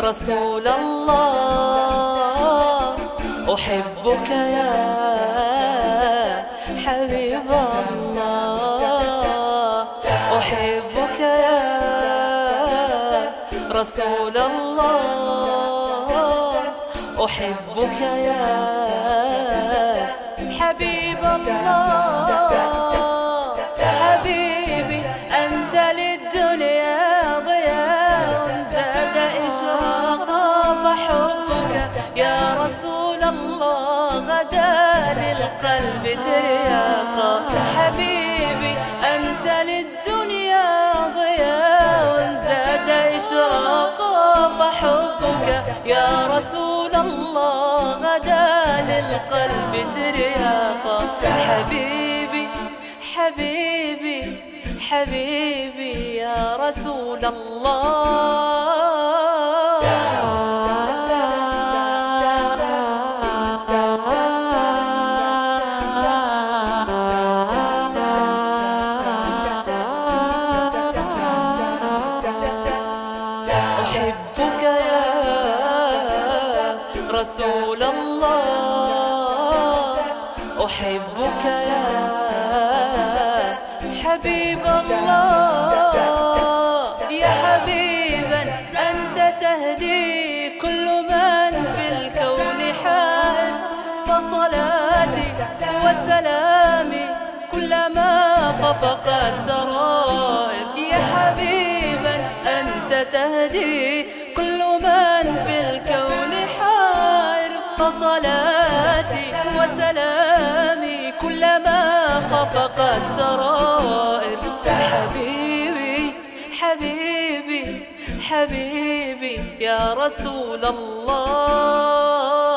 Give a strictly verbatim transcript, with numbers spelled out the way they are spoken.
رسول الله أحبك يا حبيب الله، أحبك يا رسول الله، أحبك يا حبيب الله. حبيبي أنت للدنيا ضياء زاد إشراقا، فحبك يا رسول الله غدا للقلب ترياقا. حبيبي أنت للدنيا ضياء زاد إشراقا، فحبك يا رسول الله غدا للقلب ترياقا. حبيبي حبيبي حبيبي يا رسول الله. أحبك يا رسول الله، أحبك يا حبيب الله. يا حبيبا أنت تهدي كل من في الكون حائر، فصلاتي وسلامي كلما خفقت سرائر. يا حبيبا أنت تهدي كل من في الكون حائر، فصلاتي وسلامي كلما خفقت سرائر. حبيبي حبيبي حبيبي يا رسول الله.